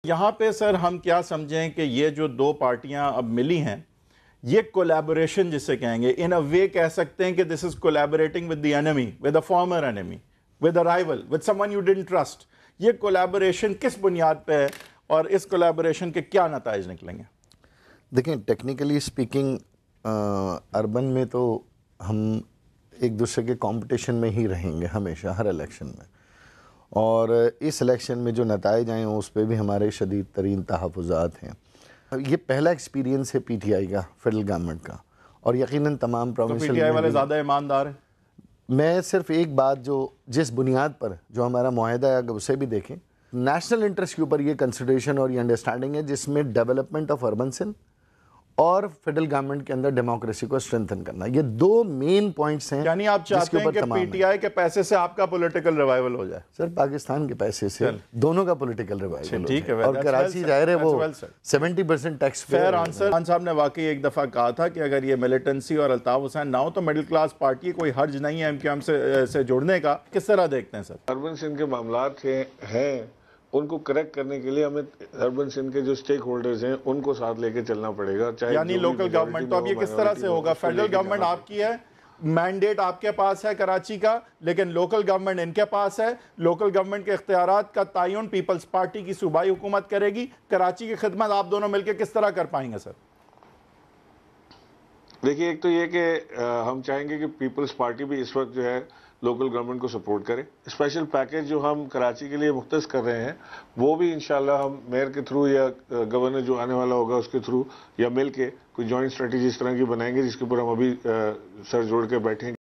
یہاں پہ سر ہم کیا سمجھیں کہ یہ جو دو پارٹیاں اب ملی ہیں یہ کولیبوریشن جسے کہیں گے ان اے وے کہہ سکتے ہیں کہ this is collaborating with the enemy with a former enemy with a rival with someone you don't trust. یہ کولیبوریشن کس بنیاد پہ ہے اور اس کولیبوریشن کے کیا نتائج نکلیں گے؟ دیکھیں ٹیکنیکلی سپیکنگ اربن میں تو ہم ایک دوسرے کے کمپٹیشن میں ہی رہیں گے ہمیشہ ہر الیکشن میں، اور اس الیکشن میں جو نتائج آئے ہیں اس پہ بھی ہمارے شدید ترین تحفظات ہیں. یہ پہلا ایکسپیرینس ہے پی ٹی آئی کا فیڈرل گورنمنٹ کا، اور یقیناً تمام پی ٹی آئی والے زیادہ ایماندار ہیں. میں صرف ایک بات جو جس بنیاد پر جو ہمارا معاہدہ ہے اگر اسے بھی دیکھیں، نیشنل انٹرسٹ کے اوپر یہ کنسیڈریشن اور یہ انڈرسٹینڈنگ ہے جس میں ڈیولپمنٹ آف اربن سندھ اور فیڈرل گورنمنٹ کے اندر ڈیموکریسی کو اسٹرینتھن کرنا، یہ دو مین پوائنٹس ہیں. یعنی آپ چاہتے ہیں کہ پی ٹی آئی کے پیسے سے آپ کا پولیٹیکل ریوائول ہو جائے؟ سر پاکستان کے پیسے سے دونوں کا پولیٹیکل ریوائول ہو ٹھیک ہے. جائے، اور کراچی ظاہر ہے وہ 70% ٹیکس فیئر آنسر. خان صاحب نے واقعی ایک دفعہ کہا تھا کہ اگر یہ ملیٹنسی اور الطاف حسین نہ ہو تو مڈل کلاس پارٹی کوئی حرج نہیں ہے ایم کیو ایم سے جوڑنے کا. کس طرح دیکھتے ہیں سر؟ اربن سندھ کے معاملات ہیں ان کو کریکٹ کرنے کے لیے ہمیں اربن سندھ کے جو سٹیک ہولڈرز ہیں ان کو ساتھ لے کے چلنا پڑے گا. یعنی لوکل گورنمنٹ تو اب یہ کس طرح سے ہوگا؟ فیڈرل گورنمنٹ آپ کی ہے، مینڈیٹ آپ کے پاس ہے کراچی کا، لیکن لوکل گورنمنٹ ان کے پاس ہے. لوکل گورنمنٹ کے اختیارات کا تعین پیپلز پارٹی کی صوبائی حکومت کرے گی. کراچی کی خدمت آپ دونوں مل کے کس طرح کر پائیں گے سر؟ دیکھیے ایک تو یہ کہ ہم چاہیں گے کہ پیپلز پارٹی بھی اس وقت جو ہے لوکل گورنمنٹ کو سپورٹ کرے. اسپیشل پیکیج جو ہم کراچی کے لیے مختص کر رہے ہیں وہ بھی انشاءاللہ ہم میئر کے تھرو یا گورنر جو آنے والا ہوگا اس کے تھرو یا مل کے کوئی جوائنٹ اسٹریٹجی اس طرح کی بنائیں گے جس کے اوپر ہم ابھی سر جوڑ کے بیٹھیں گے.